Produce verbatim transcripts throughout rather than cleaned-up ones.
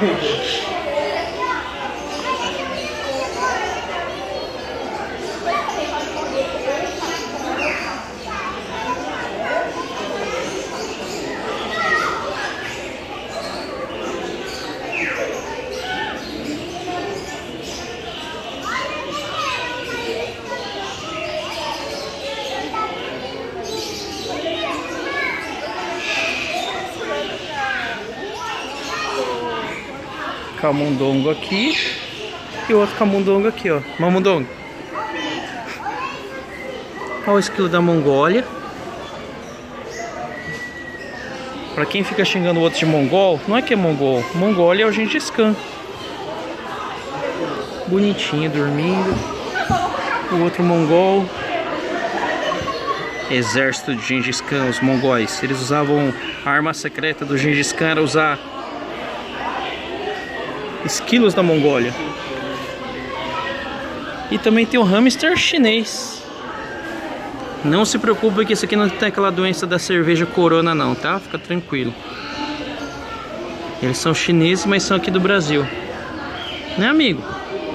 Camundongo aqui e outro camundongo aqui, ó. Mamundongo. Olha o esquilo da Mongólia. Pra quem fica xingando o outro de mongol, não é que é mongol. Mongólia é o Gengis Khan. Bonitinho, dormindo. O outro mongol. Exército de Gengis Khan, os mongóis. Eles usavam a arma secreta do Gengis Khan, era usar esquilos da Mongólia. E também tem o hamster chinês. Não se preocupe que esse aqui não tem aquela doença da cerveja corona não, tá? Fica tranquilo. Eles são chineses, mas são aqui do Brasil. Né, amigo?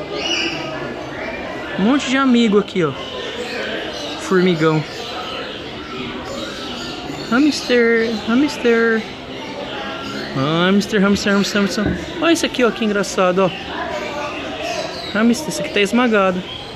Um monte de amigo aqui, ó. Formigão. Hamster, hamster. Hamster, hamster, hamster, hamster. Olha esse aqui, ó, que engraçado, ó. Hamster, esse aqui tá esmagado.